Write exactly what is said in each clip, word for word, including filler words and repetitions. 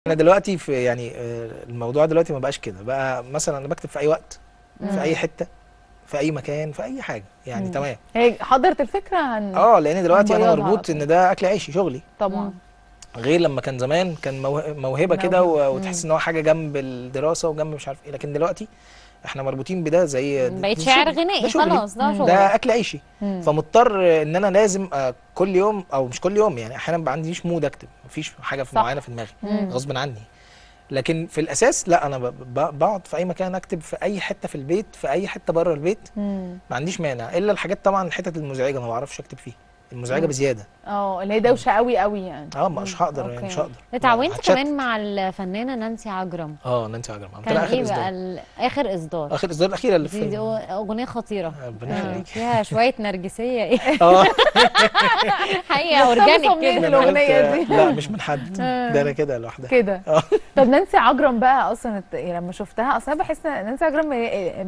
انا دلوقتي في يعني الموضوع دلوقتي ما بقاش كده، بقى مثلا انا بكتب في اي وقت، مم. في اي حته، في اي مكان، في اي حاجه يعني. مم. تمام. هي حضرت الفكره هن... اه لان دلوقتي انا هنبيضها مربوط ان ده اكل عيشي شغلي طبعا، غير لما كان زمان كان موه- موهبه كده وتحس ان هو حاجه جنب الدراسه وجنب مش عارف ايه، لكن دلوقتي احنا مربوطين بده زي بقيت شاعر غنائي خلاص، ده شغل، ده اكل عيشي. مم. فمضطر ان انا لازم كل يوم او مش كل يوم، يعني احيانا ما عنديش مود اكتب، مفيش حاجه في معينه في دماغي غصب عني، لكن في الاساس لا، انا بقعد في اي مكان اكتب، في اي حته في البيت، في اي حته بره البيت. مم. ما عنديش مانع، الا الحاجات طبعا الحتت المزعجه ما بعرفش اكتب فيها، المزعجه بزياده، اه اللي هي دوشه قوي قوي يعني. اه مش هقدر يعني، مش هقدر. اتعاونت كمان مع الفنانه نانسي عجرم. اه نانسي عجرم كان ايه بقى اخر اصدار؟ اخر اصدار الاخيره اللي في دي اغنيه خطيره، ربنا يخليك، فيها شويه نرجسيه ايه اه حقيقه اورجانيك كده الاغنيه دي. لا مش من حد، ده انا كده لوحدها كده. طب نانسي عجرم بقى اصلا لما شفتها، اصلا بحس ان نانسي عجرم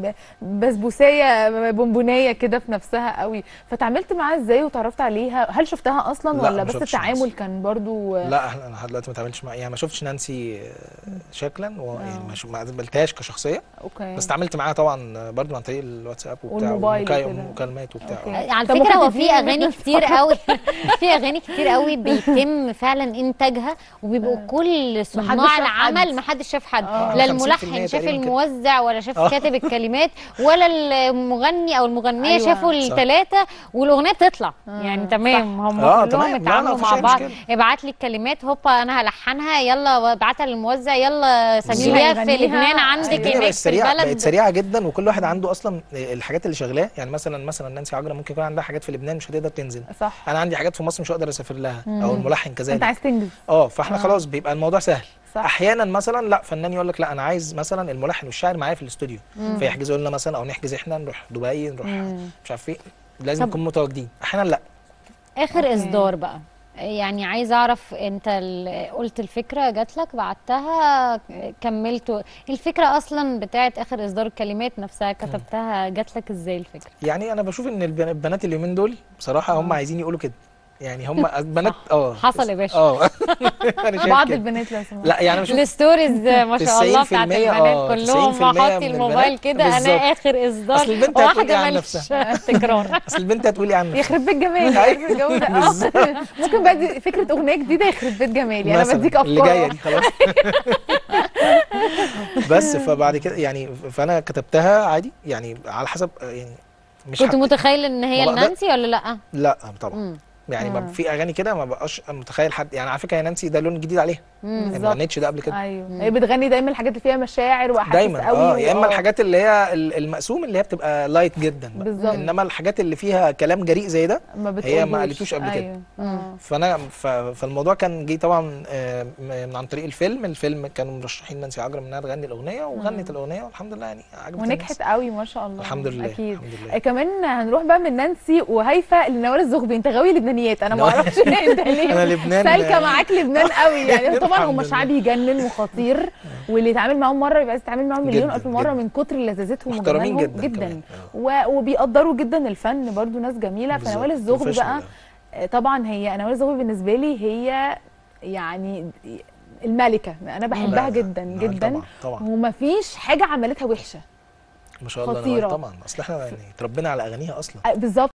بسبوسيه بونبونيه كده في نفسها قوي، فتعاملت معاها ازاي وتعرفت عليها؟ هل شفتها اصلا ولا بس التعامل نانسي كان برضو؟ لا انا لحد دلوقتي ما اتعاملتش مع، يعني ما شفتش نانسي شكلا ويعني ما قابلتهاش كشخصيه. اوكي. بس اتعاملت معاها طبعا برضو عن طريق الواتساب وبتاع ومكالمات وبتاع. على فكره هو في اغاني كتير قوي في اغاني كتير قوي بيتم فعلا انتاجها وبيبقوا كل صناع العمل ما حدش شاف حد، لا الملحن شاف الموزع ولا شاف كاتب الكلمات ولا المغني او المغنيه شافوا الثلاثه والاغنيه بتطلع يعني تمام. هم كلهم اتعاملوا مع بعض، ابعت لي الكلمات هوبا انا هلحنها، يلا ابعتها للموزع، يلا سميها في لبنان عندك هناك في البلد. بقت سريعه جدا وكل واحد عنده اصلا الحاجات اللي شغلاه، يعني مثلا مثلا نانسي عجرم ممكن يكون عندها حاجات في لبنان مش هتقدر تنزل، صح. انا عندي حاجات في مصر مش هقدر اسافر لها، مم. او الملحن كذلك، انت عايز تنجز، اه فاحنا آه. خلاص بيبقى الموضوع سهل، صح. احيانا مثلا لا فنان يقول لك لا انا عايز مثلا الملحن والشاعر معايا في الاستوديو، فيحجزوا لنا مثلا او نحجز احنا نروح دبي نروح مم. مش عارف ايه، لازم نكون متواجدين، احيانا لا. اخر أوكي. اصدار بقى يعني عايزه اعرف، انت قلت الفكره جات لك بعتها كملتوا الفكره اصلا بتاعت اخر اصدار، الكلمات نفسها كتبتها جات لك ازاي الفكره؟ يعني انا بشوف ان البنات اليومين دول بصراحه هم عايزين يقولوا كده، يعني هم البنات اه حصل يا باشا اه بعض البنات لازم لا يعني بشوف الستوريز ما شاء الله بتاعت البنات كلهم حاطي الموبايل كده انا اخر اصدار، اصل البنت هتقولي عن نفسها تكرار اصل البنت هتقولي عن نفسها يخرب بيت جمالي ممكن بقى فكره اغنيه جديده يخرب بيت جمالي، انا بديك افكار اللي جايه دي خلاص بس فبعد كده يعني فانا كتبتها عادي يعني على حسب، يعني مش كنت متخيل ان هي لنانسي ولا لا؟ لا طبعا مم. يعني ما في اغاني كده ما بقاش متخيل حد، يعني على فكره يا نانسي ده لون جديد عليها، ما غنتش ده قبل كده. ايوه هي بتغني دايما الحاجات اللي فيها مشاعر واحاسيس دايما قوي، اه يا اما الحاجات اللي هي المقسوم اللي هي بتبقى لايت جدا بالظبط، انما الحاجات اللي فيها كلام جريء زي ده ما هي ما قالتوش قبل أيوه. كده. آه. فانا فالموضوع كان جه طبعا من عن طريق الفيلم، الفيلم كانوا مرشحين نانسي عجرم انها تغني الاغنيه وغنت الاغنيه والحمد لله يعني عجبت ونجحت قوي ما شاء الله الحمد لله. اكيد الحمد لله. كمان هنروح بقى من نانسي وهيفا لنوال الزغبي، انت غاوي لبنانيات، انا ما اعرفش انت ليه انا لبنان سالكه معاك لبنان قوي يعني. طبعا هم شعب يجنن وخطير، واللي يتعامل معاهم مره يبقى عايز يتعامل معاهم مليون الف مره جداً. من كتر لذاذتهم وجمالهم جدا, جداً. وبيقدروا جدا الفن برضو، ناس جميله. فنوال الزغبي بقى طبعا هي نوال الزغبي بالنسبه لي هي يعني الملكه، انا بحبها جدا جدا طبعا طبعا، ومفيش حاجه عملتها وحشه ما شاء الله. خطيره طبعا اصل احنا يعني اتربينا على اغانيها اصلا بالظبط.